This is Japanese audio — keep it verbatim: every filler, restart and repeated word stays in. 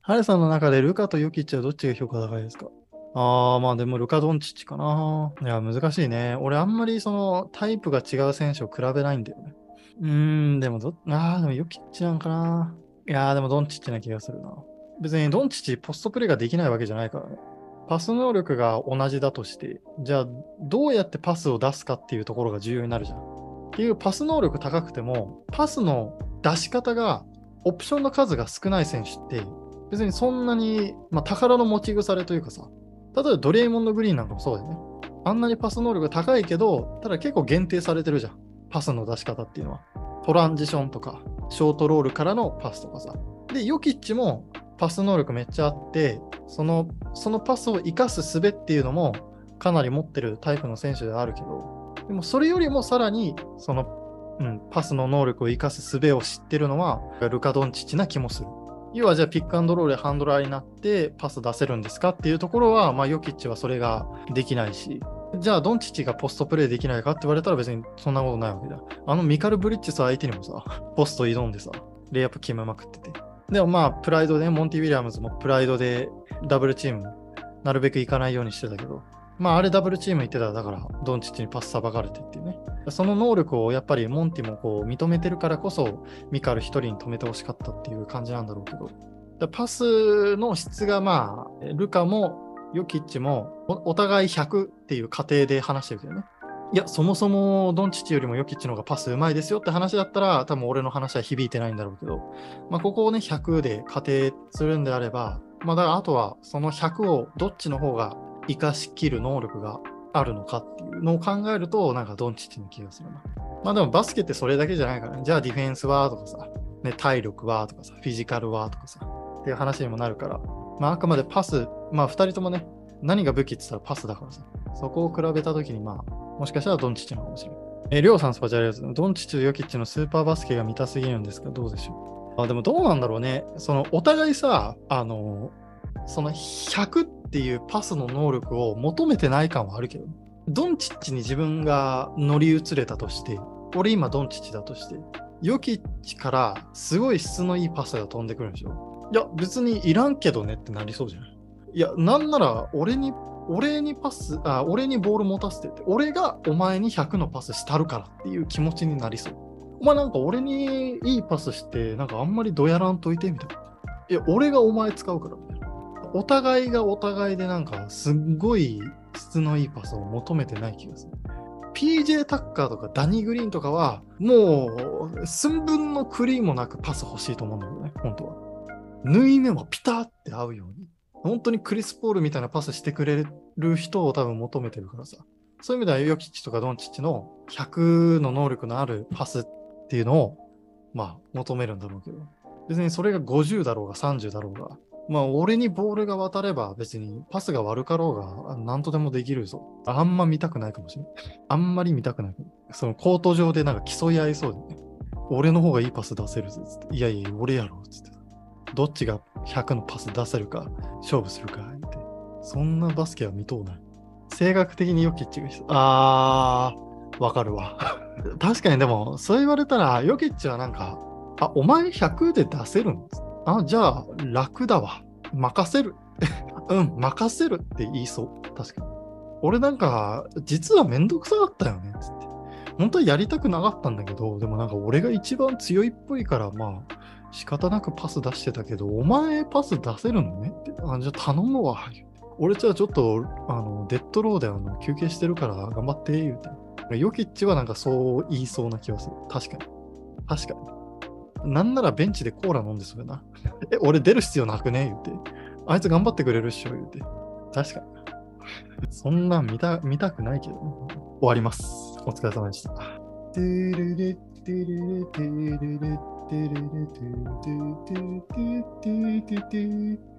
ハルさんの中でルカとヨキッチはどっちが評価高いですか？ああー、まあでもルカ・ドンチッチかな。いや、難しいね。俺あんまりそのタイプが違う選手を比べないんだよね。うーん、でもど、ああ、でもヨキッチなんかな。いやー、でもドンチッチな気がするな。別にドンチッチポストプレーができないわけじゃないからね。パス能力が同じだとして、じゃあどうやってパスを出すかっていうところが重要になるじゃん。結局パス能力高くても、パスの出し方が、オプションの数が少ない選手って、別にそんなに、まあ、宝の持ち腐れというかさ、例えばドレイモンド・グリーンなんかもそうだよね。あんなにパス能力高いけど、ただ結構限定されてるじゃん。パスの出し方っていうのは。トランジションとか、ショートロールからのパスとかさ。で、ヨキッチもパス能力めっちゃあって、その、そのパスを生かす術っていうのもかなり持ってるタイプの選手ではあるけど、でもそれよりもさらに、その、うん、パスの能力を生かす術を知ってるのは、ルカ・ドンチッチな気もする。要はじゃあピックアンドロールでハンドラーになってパス出せるんですかっていうところは、まあ、ヨキッチはそれができないし、じゃあドンチッチがポストプレーできないかって言われたら別にそんなことないわけだ。あのミカル・ブリッジス相手にもさ、ポスト挑んでさ、レイアップ決めまくってて。でもまあ、プライドで、モンティ・ウィリアムズもプライドでダブルチーム、なるべく行かないようにしてたけど、まあ、あれダブルチーム行ってたら、だから、ドンチッチにパスさばかれてっていうね。その能力をやっぱりモンティもこう認めてるからこそ、ミカル一人に止めてほしかったっていう感じなんだろうけど、パスの質がまあ、ルカもヨキッチもお、お互いひゃくっていう過程で話してるけどね。いや、そもそもドンチッチよりもヨキッチの方がパスうまいですよって話だったら、多分俺の話は響いてないんだろうけど、まあ、ここをね、ひゃくで仮定するんであれば、まあ、だからあとはそのひゃくをどっちの方が活かしきる能力があるのかっていうのを考えると、なんかドンチッチの気がするな。まあでもバスケってそれだけじゃないからね。じゃあディフェンスはとかさ、ね、体力はとかさ、フィジカルはとかさ、っていう話にもなるから、まああくまでパス、まあふたりともね、何が武器って言ったらパスだからさ、そこを比べたときにまあ、もしかしたらドンチッチの方かもしれない。え、りょうさんスパチャありがとうございます。ドンチッチとヨキッチのスーパーバスケが見たすぎるんですか？どうでしょう。あ、でもどうなんだろうね。その、お互いさ、あの、そのひゃくっていうパスの能力を求めてない感はあるけど、ドンチッチに自分が乗り移れたとして、俺今ドンチッチだとして、ヨキッチからすごい質のいいパスが飛んでくるんでしょ？いや、別にいらんけどねってなりそうじゃない？いや、なんなら俺に、俺にパス、あ、俺にボール持たせてって、俺がお前にひゃくのパスしたるからっていう気持ちになりそう。お前なんか俺にいいパスして、なんかあんまりどやらんといてみたいな。いや、俺がお前使うからみたいな。お互いがお互いでなんかすっごい質のいいパスを求めてない気がする。ピージェー タッカーとかダニー・グリーンとかは、もう寸分のクリーもなくパス欲しいと思うんだよね、本当は。縫い目もピタって合うように。本当にクリス・ポールみたいなパスしてくれる人を多分求めてるからさ。そういう意味ではヨキッチとかドンチッチのひゃくの能力のあるパスっていうのを、まあ求めるんだろうけど。別にそれがごじゅうだろうがさんじゅうだろうが、まあ俺にボールが渡れば別にパスが悪かろうが何とでもできるぞ。あんま見たくないかもしれない。あんまり見たくない。そのコート上でなんか競い合いそうでね。俺の方がいいパス出せるぜつって。いやいや、俺やろつって。どっちがひゃくのパス出せるか勝負するかって。そんなバスケは見とうない。性格的にヨキッチが必要。あー、わかるわ。確かにでも、そう言われたら、ヨキッチはなんか、あ、お前ひゃくで出せるんです。あ、じゃあ、楽だわ。任せる。うん、任せるって言いそう。確かに。俺なんか、実はめんどくさかったよね。つって。本当はやりたくなかったんだけど、でもなんか俺が一番強いっぽいから、まあ、仕方なくパス出してたけど、お前パス出せるのねって。あ、じゃあ頼むわ。俺じゃあちょっと、あの、デッドローであの休憩してるから頑張って、言うて。ヨキッチはなんかそう言いそうな気がする。確かに。確かに。なんならベンチでコーラ飲んでそれな。え、俺出る必要なくね言うて。あいつ頑張ってくれるっしょ言うて。確かに。そんなん見た、見たくないけど、ね、終わります。お疲れ様でした。トゥルルトゥルルトゥルルトゥルルトゥトゥトゥトゥトゥトゥ